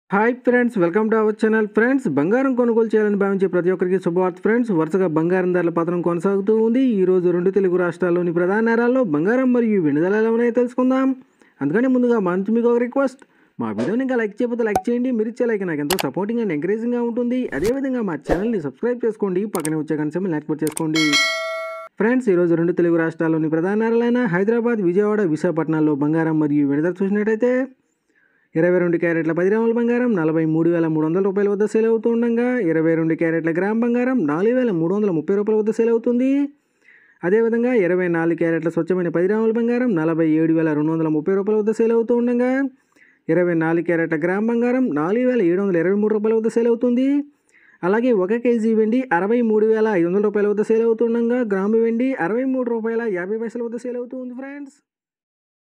Hi friends, welcome to our channel. Friends, బంగారం కొనుగోలు చేయాలని భావించే ప్రతి ఒక్కరికి శుభవార్త. ఫ్రెండ్స్, వరుసగా బంగారం ధరల పతనం కొనసాగుతూ ఉంది. ఈరోజు రెండు తెలుగు రాష్ట్రాల్లోని ప్రధాన నగరాల్లో బంగారం మరియు వెండి ధరలు ఎలా ఉన్నాయో తెలుసుకుందాం. అందుకని ముందుగా మా నుంచి మీకు ఒక రిక్వెస్ట్, మా వీడియోని ఇంకా లైక్ చేయకపోతే లైక్ చేయండి. మీరు ఇచ్చే లైక్ నాకు ఎంతో సపోర్టింగ్ అండ్ ఎంకరేజింగ్గా ఉంటుంది. అదేవిధంగా మా ఛానల్ని సబ్స్క్రైబ్ చేసుకోండి, పక్కనే వచ్చే కనీసం యాక్టివేట్ చేసుకోండి. ఫ్రెండ్స్, ఈరోజు రెండు తెలుగు రాష్ట్రాల్లోని ప్రధాన నగరాలైన హైదరాబాద్, విజయవాడ, విశాఖపట్నాల్లో బంగారం మరియు వెండి ధర చూసినట్టయితే 22 క్యారెట్ల 10 గ్రాముల బంగారం 43,300 రూపాయల వద్ద సేల్ అవుతుండగా 22 క్యారెట్ల గ్రామ్ బంగారం 4,330 రూపాయల వద్ద సేల్ అవుతుంది. అదేవిధంగా 24 క్యారెట్ల స్వచ్ఛమైన 10 గ్రాముల బంగారం 47,230 రూపాయల వద్ద సేల్ అవుతూ ఉండగా 24 క్యారెట్ల గ్రామ్ బంగారం 4,723 రూపాయల వద్ద సేల్ అవుతుంది. అలాగే 1 కేజీ వెండి 63,500 రూపాయల వద్ద సేల్ అవుతుండగా గ్రాము వెండి 63 రూపాయల 50 పైసల వద్ద సేల్ అవుతుంది. ఫ్రెండ్స్.